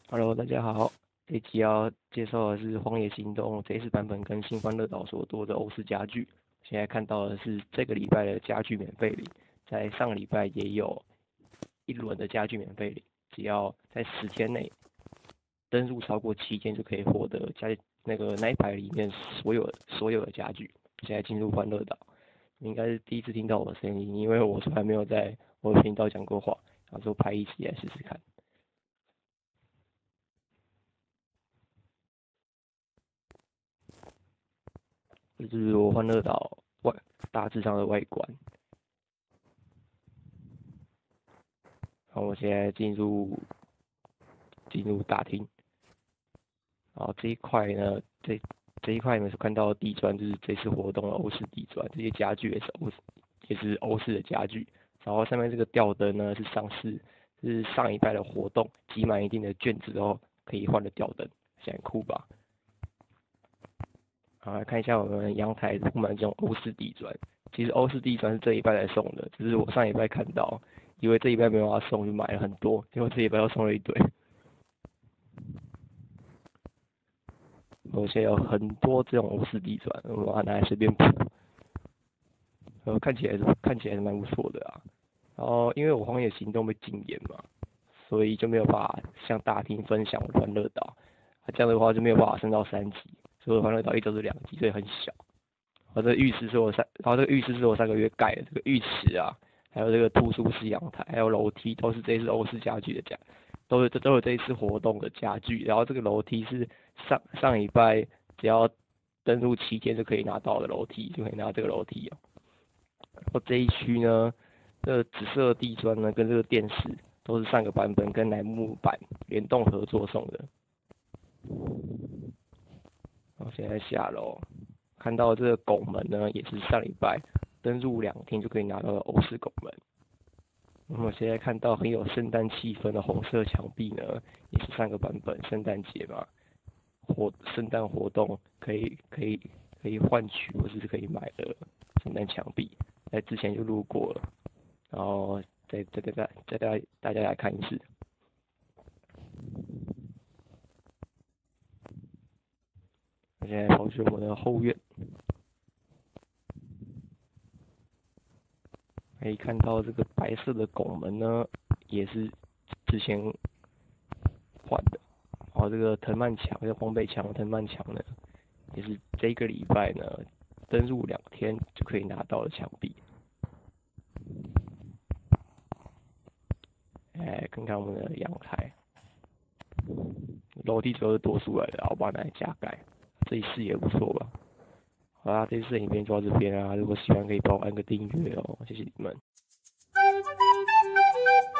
Hello，大家好。这一集要介绍的是《荒野行动》这一次版本跟新欢乐岛所多的欧式家具。现在看到的是这个礼拜的家具免费领，在上个礼拜也有一轮的家具免费领，只要在10天内登录超过7天就可以获得那一排里面所有的家具。现在进入欢乐岛，你应该是第一次听到我的声音，因为我从来没有在我的频道讲过话，然后说拍一集来试试看。这就是我欢乐岛大致上的外观。然后我现在进入大厅，然后这一块呢，这一块你们所看到的地砖就是这次活动的欧式地砖，这些家具也是欧式的家具。然后上面这个吊灯呢是上一代的活动集满一定的卷子后可以换的吊灯，很酷吧？好，来看一下我们阳台铺满这种欧式地砖。其实欧式地砖是这一拜才送的，只是我上一拜看到，以为这一拜没有要送，就买了很多，结果这一拜又送了一堆。我现在有很多这种欧式地砖，我把它拿来随便铺，看起来是蛮不错的啊。然后因为我荒野行动被禁言嘛，所以就没有办法向大厅分享我欢乐岛，这样的话就没有办法升到3级，所以我欢乐岛一直都是2级，所以很小。然后这个浴室是我3个月盖的，这个浴池啊，还有这个突出式阳台，还有楼梯，都是这一次欧式家具的都有这一次活动的家具。然后这个楼梯是上礼拜只要登录7天就可以拿到的楼梯，就可以拿这个楼梯哦。然后这一区呢，这个紫色的地砖呢，跟这个电视都是上个版本跟楠木板联动合作送的。然后现在下楼。看到这个拱门呢，也是上礼拜登入2天就可以拿到的欧式拱门。那么现在看到很有圣诞气氛的红色墙壁呢，也是上个版本圣诞节嘛，圣诞活动可以换取或是可以买的圣诞墙壁，在之前就录过了，然后再大家来看一次。我现在跑去我们的后院。可以看到这个白色的拱门呢，也是之前换的。然后这个藤蔓墙，这个黄北墙藤蔓墙呢，也是这个礼拜呢登入2天就可以拿到的墙壁。看看我们的阳台，楼梯主要是多出来的，我把它拿来加盖，这一次也不错吧。好啦，这次影片就到这边啦。如果喜欢，可以帮我按个订阅哦，谢谢你们。